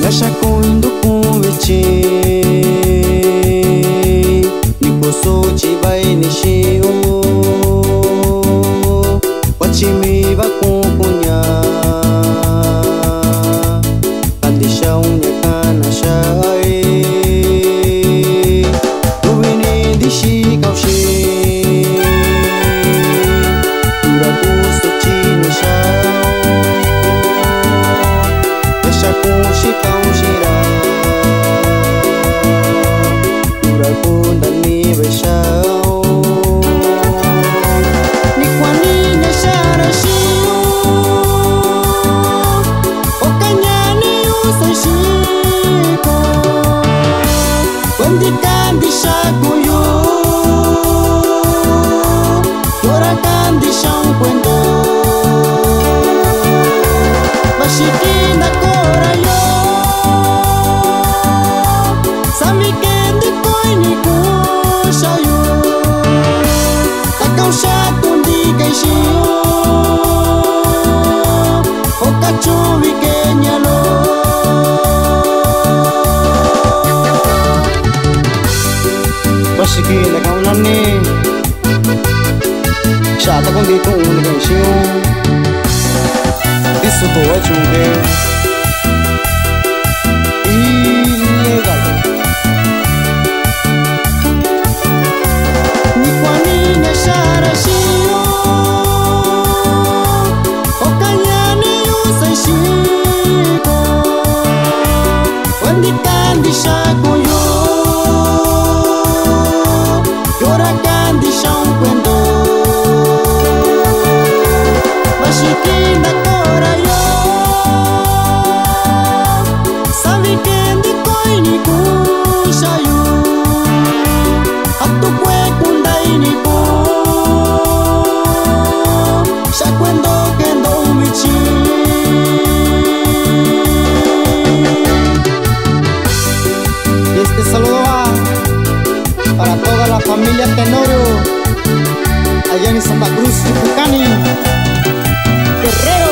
Yasha kundo kumeche Nikoso chibai nishio Wachimi bakukunya Kandisha unya kana shai Rubini dishi kaushi Urakuso chini shao Yasha kushi kaushira Urakunda ni beshao Ni kwa nini sharashio Okanyani usashiko Wendi kandi shakuyo Yora kandi shankwendo Bashikinda kora yo Sami kendi koini kusha yo Takausha kundi kaishio Okachuvi kenyalo Bashikinda kaunani Shata kundi kundi kaishio Isso tô ótimo, ilegal. Ni kwanini sharashio Okanyani usashiko Wendi kandi shakuyo Yora kandi shankwendo Bashikinda kora yo Savi kendi koini kusha yo Hatu kwe kundai ni ko Shakwendo kendo umichi Y este saludo va para toda la familia Tenorio allá en Santa Cruz, Tucani, Guerrero.